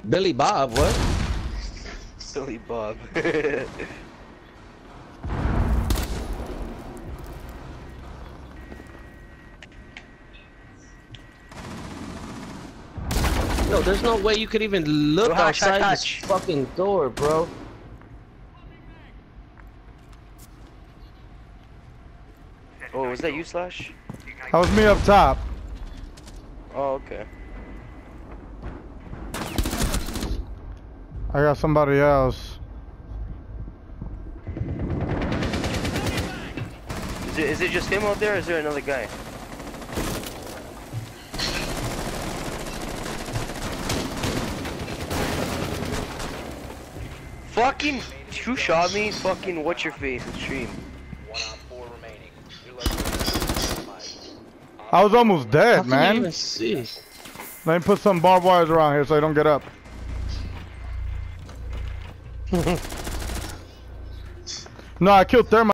Billy Bob, what? Billy Bob. Yo, there's no way you could even look Yo, Hatch, outside Hatch, this Hatch. fucking door, bro. Oh, was that you, Slash? That was me up top. Oh, okay. I got somebody else. Is it just him out there, or is there another guy? Fucking, who shot me? Fucking, what's your face? Extreme. I was almost dead, How can you man. even see? Let me put some barbed wires around here so I don't get up. No, I killed Thermite.